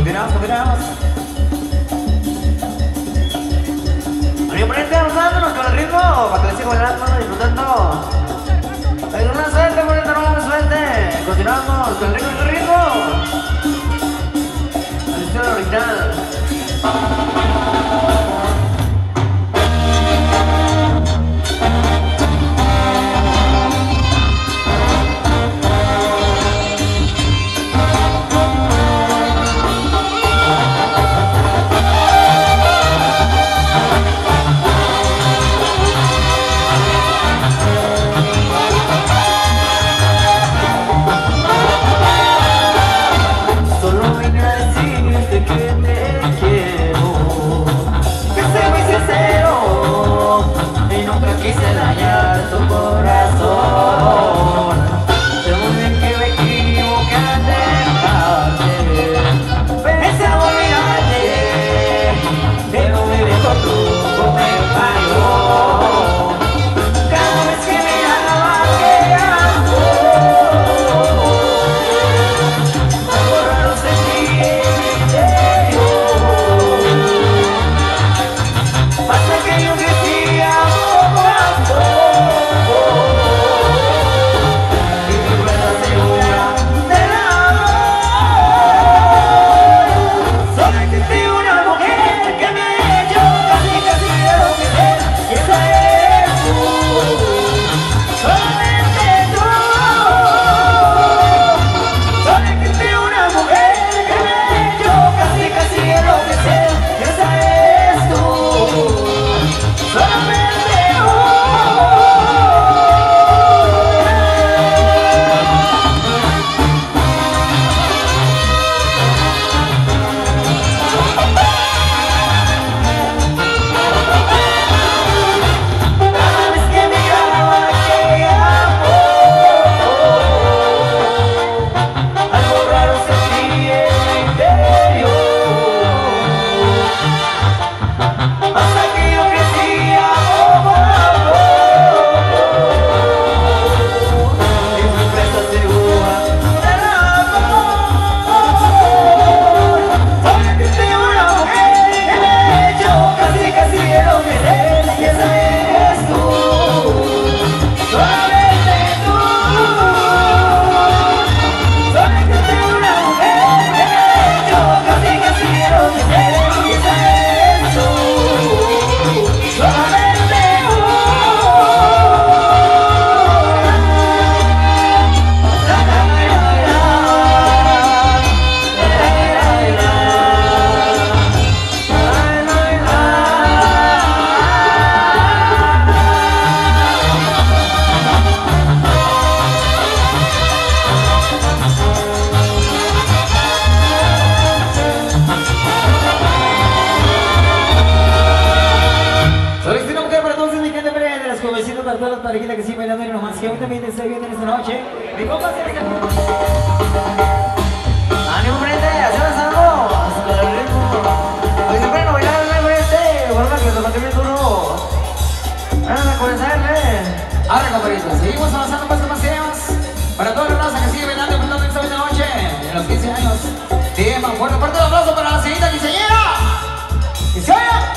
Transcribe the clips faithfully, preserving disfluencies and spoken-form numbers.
Continuamos, continuamos. Amigo, ponete avanzándonos con el ritmo para que le siga bailando, disfrutando. Hay una suerte, ponete, no una suerte. Continuamos con el ritmo, con el ritmo. Al estilo original. Que sí, bailando en nomás, que hoy también está bien en esta noche. Mi compa se está... ¡Ánimo, frente! ¡Hacemos algo! ¡Hasta el ritmo! Hoy siempre no bailar, ¿no, frente? Guarda que se mantiene duro. Vamos a comenzarle. Ahora, compadritos, seguimos avanzando más más temas. Para toda la raza que sigue bailando y bailando esta misma noche, en los quince años. Tema fuerte, fuerte el aplauso para la señorita quinceañera. ¡Quinceañera!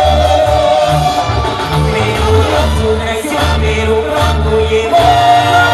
Pero cuando llegó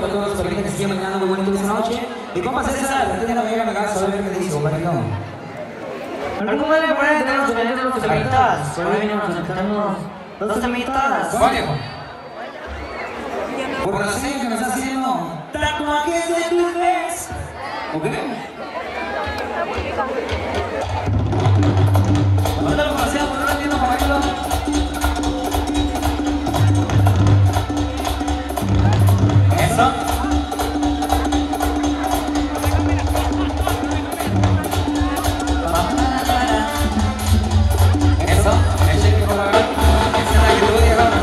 para todos los que siguen bailando muy bonito esta noche. Mi compa César, la tiene la mega mega, a ver qué dice, compadrito. ¿Algún madre por ahí tenemos que venir los temitas? Por ahí venimos a cantarnos dos temitas. ¿Cuál, viejo? Por la seña que me está haciendo tatuajes de tus pies. ¿Ok? Mándalo para hacer, por no entiendo, compadrito. Eso. Eso, el cheque con la verdad. Esa es la que tú digas.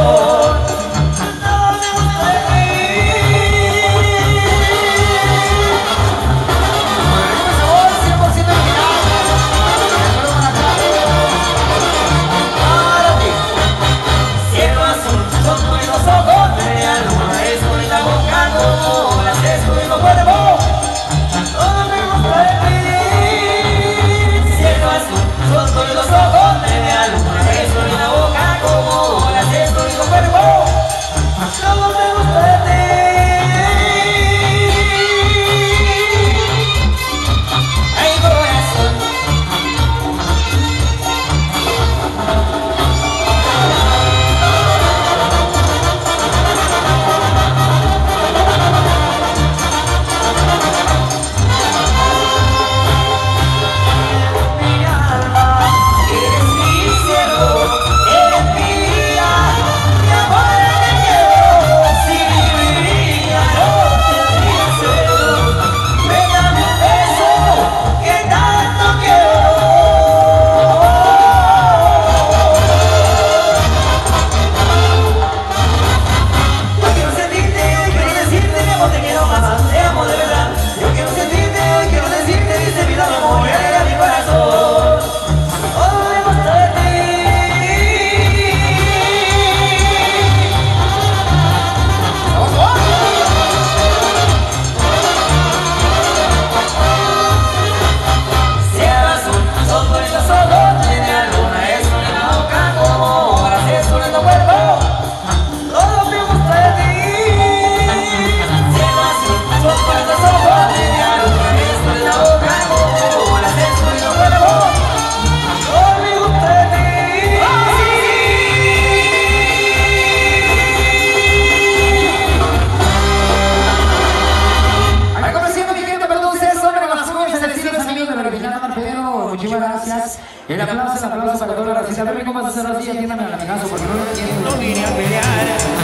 El aplauso, el aplauso para toda la racita. A ver cómo vas a hacer así, atiéndame al amigazo porque no lo entiendo. No vine a pelear,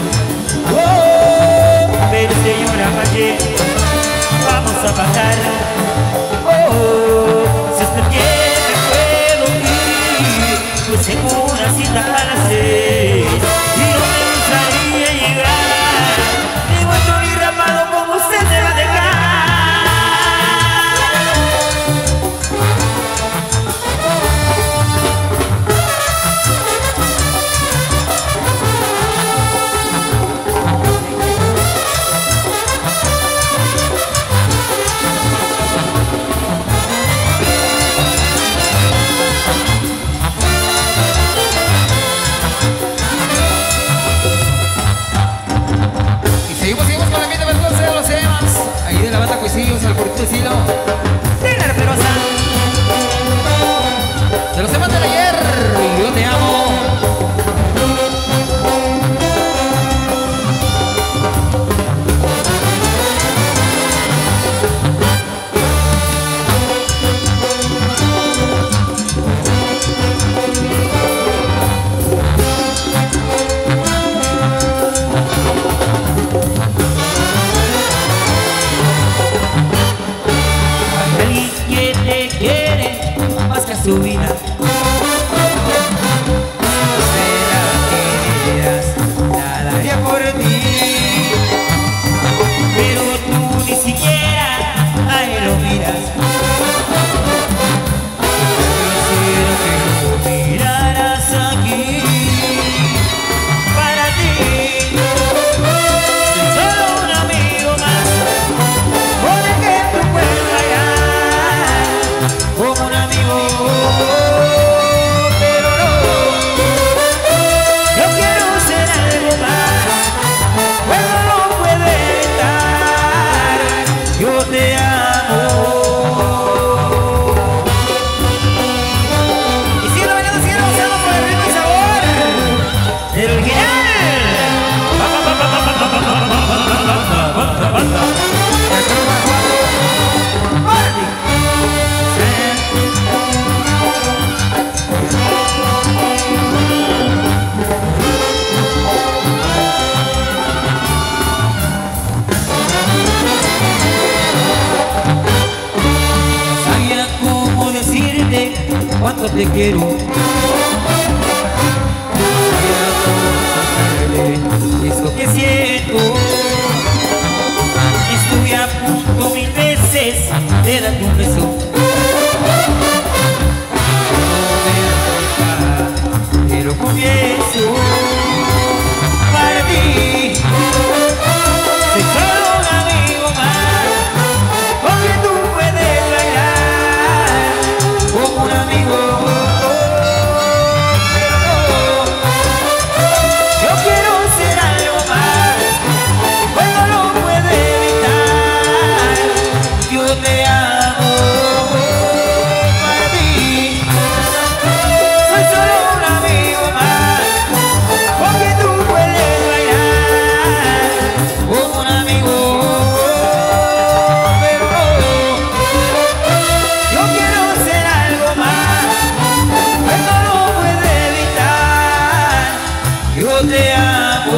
oh, pero señora Valle, vamos a pasar. Oh, si usted quiere puedo ir, pues tengo una cita a las seis y no me gustaría llegar, ni muerto ni rapado como usted se va a dejar. Cuisillos, al corto estilo de la Reperosa, de los temas del ayer. Yo te amo. su vida. Será que dirás, nada haría por ti, pero tú ni siquiera a él lo miras. Quisiera que lo miraras aquí. Para ti soy solo un amigo más, con el que tú puedes bailar como un amigo. Pero no, yo quiero ser algo más, pues no lo puedo evitar. Yo te amo. Y sigo bailando, sigo gozando por el ritmo y sabor del original. Sabía cómo decirte cuánto te quiero. Sabía cómo te dan un beso. Pero comienzo para ti. Soy solo un amigo más, porque tú puedes bailar como un amigo. Pero no, yo quiero ser algo más, pues no lo puedo evitar. Yo te amo para ti. Soy solo un amigo más, porque tú puedes bailar como un amigo. Pero no, yo quiero ser algo más, pues no lo puedo evitar. Yo te amo.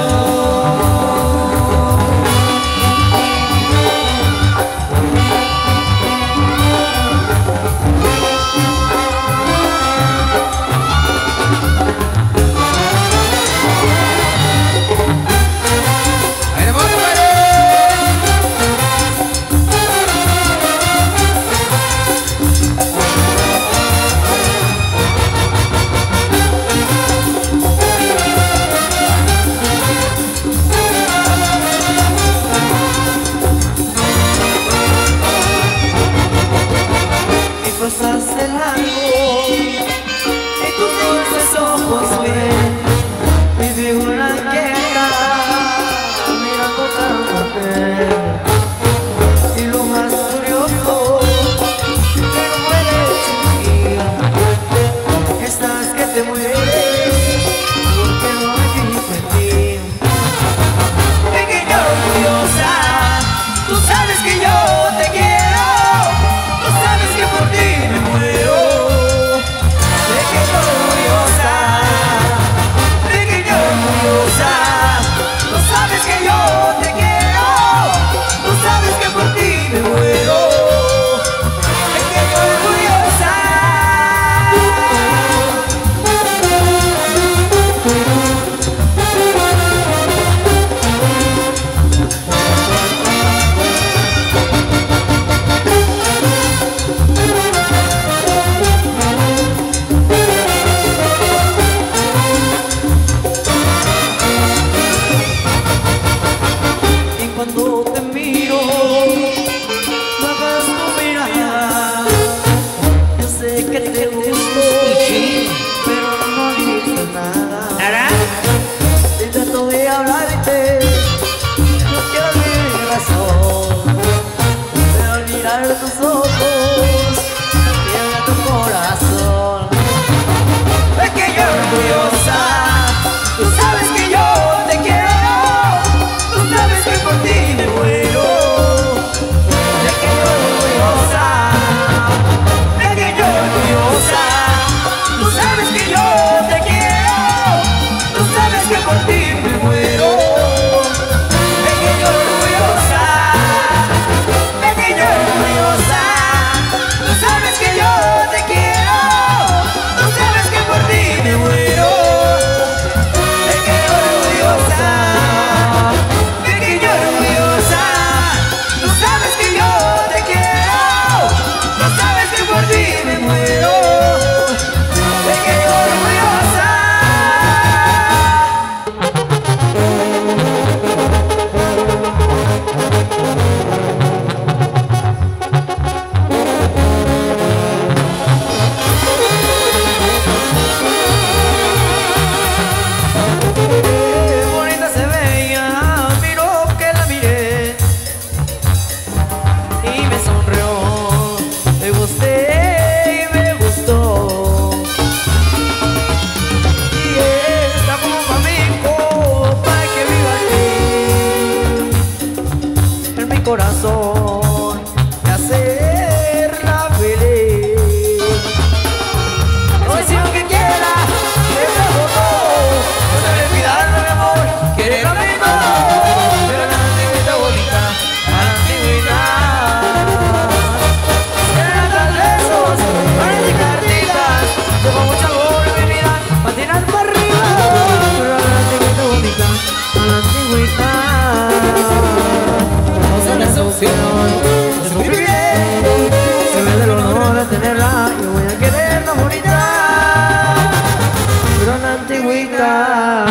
antigüita.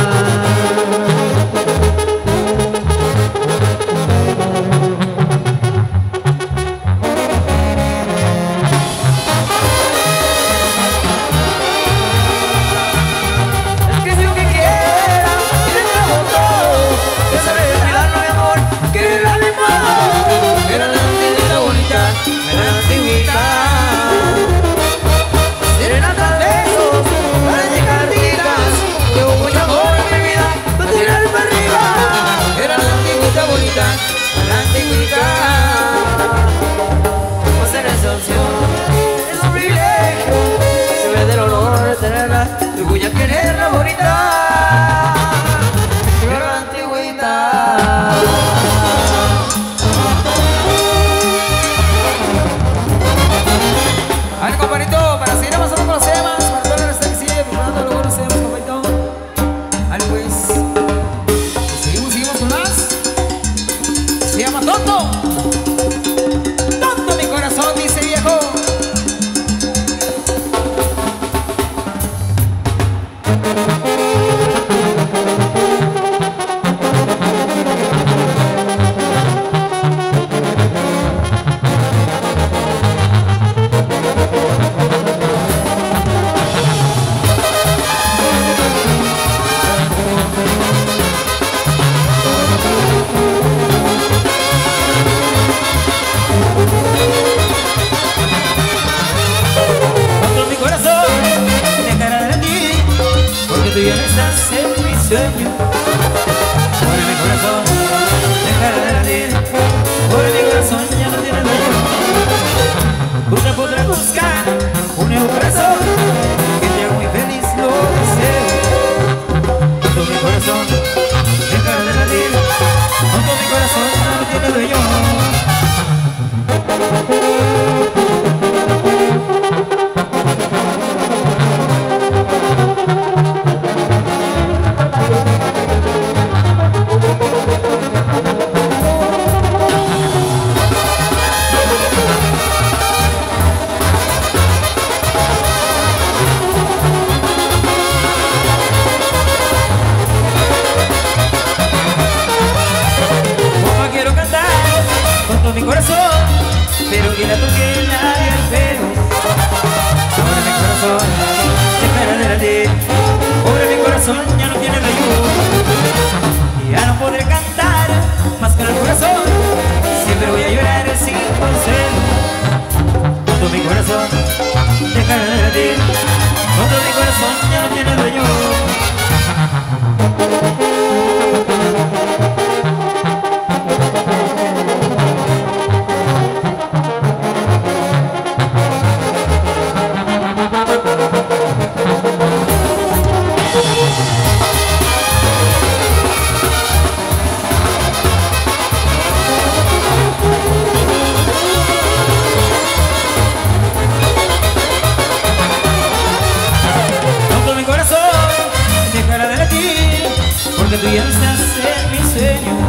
Voy a quererla bonita, pero la antigüita. A ver, compadrito, para seguir avanzando con los temas, para toda la que sigue preparando luego los temas, compadrito. Vale, pues, seguimos, seguimos con más. Se llama Tonto. Tonto mi corazón, dice viejo. Tú ya no estás en mi sueño. Por mi corazón, dejará de latir. Por mi corazón ya no tiene dueño. Usted podrá buscar un nuevo corazón que te haga muy feliz, lo deseo. Todo mi corazón, dejará de latir. Todo mi corazón ya no tiene dueño. Mi corazón, pero que la toque nadie al pelo. Ahora mi corazón dejará de latir. Pobre mi corazón ya no tiene rayo. Ya no podré cantar más con el corazón. Siempre voy a llorar sin consuelo. Todo mi corazón dejará de latir. Todo mi corazón ya no tiene dueño. Porque tú ya no estás en mi sueño.